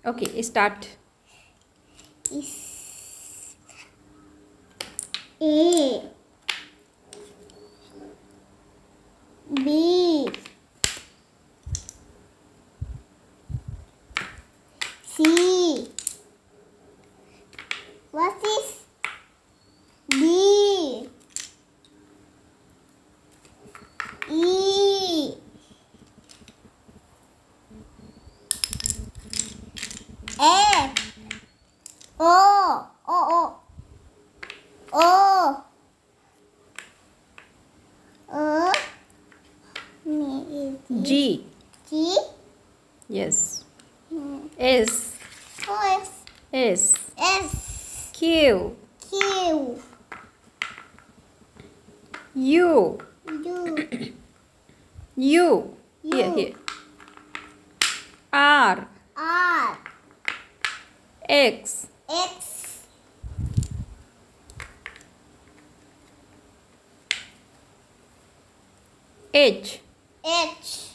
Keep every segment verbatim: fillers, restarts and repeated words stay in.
Okay, start. Is A B C. What is D E F O O O O O G. G Yes. S. O S. S Q. Q U. U U. Here, U. here. R. R X. X H. H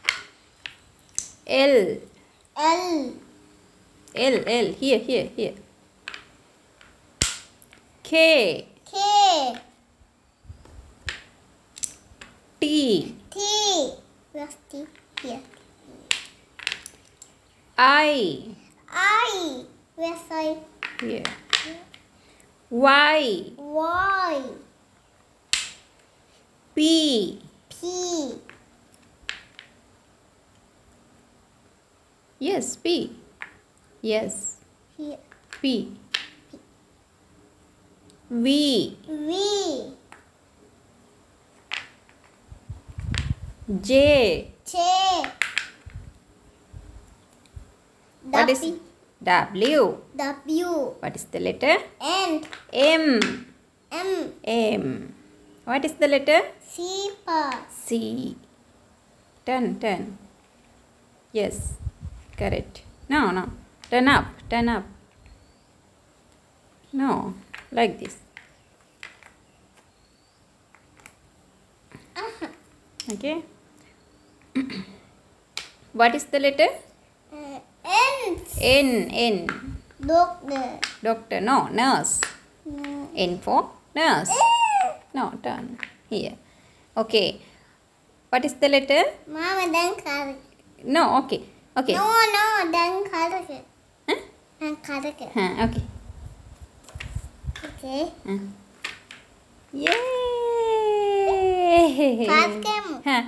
L. L L. L. Here, here, here. K. K T. T. Where's T? Here. I. I. Where's I? Here. Y. Y. P. P. Yes, P. Yes, Here. P. V. V. J. J. What is W. W? W. What is the letter? N. M. M. M. What is the letter? C. Pa. C. Turn, turn. Yes, correct. No, no. Turn up, turn up. No, like this. Uh-huh. Okay. What is the letter? Uh, N. N. N. Doctor. Doctor. No, nurse. No. N for nurse. No, turn. Here. Okay. What is the letter? Mama, don't call it. No, okay. Okay. No, no, don't call it. Huh? Don't call it. Huh, okay. Okay. Huh. Yay! Fast game. Huh.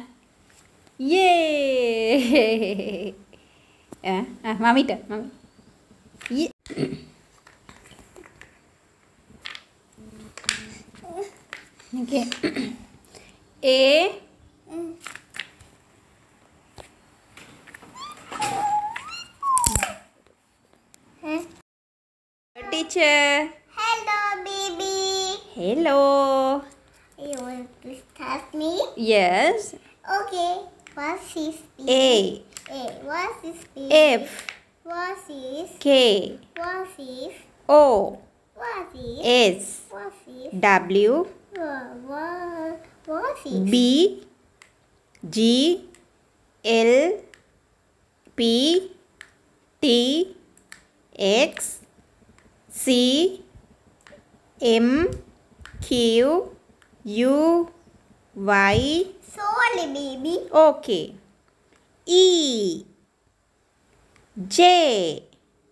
Yay! Ah, ah, mami turn, mami. Yeah. Okay. A. Huh? Teacher. Hello, baby. Hello. You want to start me? Yes. Okay. What is B? A. A. What is B? F. What is? K. What is? O. What is? S. What is? W. What? What? What is? B. G. L. P. T. X. C. M. Q. U. Y. Sorry, baby. Okay. E. J.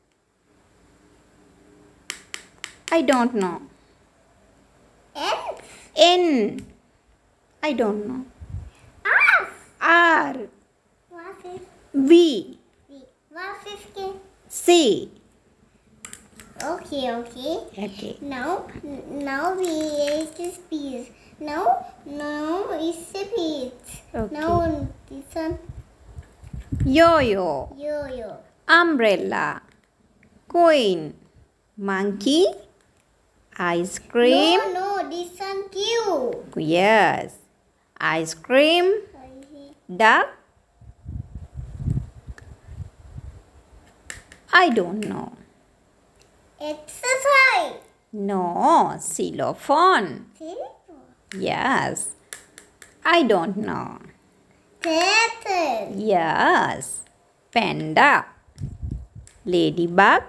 I don't know. N. N. I don't know. R. R. What is V. V? What is K? C. Okay, okay. Okay. Now, now we is the speed. Now, now is speed. Okay. Now this one. Yo-yo. Yo-yo. Umbrella. Coin. Monkey. Ice cream. No, no, this one Q. Yes. Ice cream. Duck. I don't know. Exercise. No. Xylophone. Yes. I don't know. Turtle. Yes. Panda. ladybug,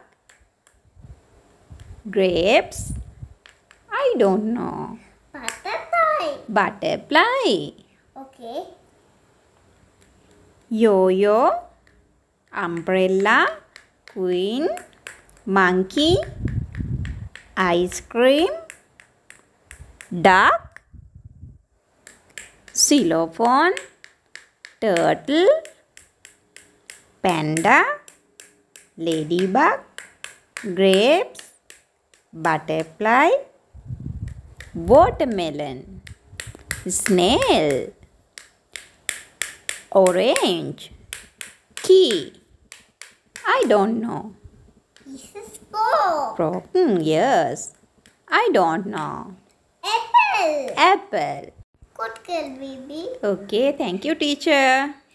grapes, I don't know. Butterfly. Butterfly, Okay. yo-yo, umbrella, queen, monkey, ice cream, duck, xylophone, turtle, panda, ladybug, grapes, butterfly, watermelon, snail, orange, key. I don't know. This is four. Broken, yes. I don't know. Apple. Apple. Good girl, baby. Okay, thank you, teacher.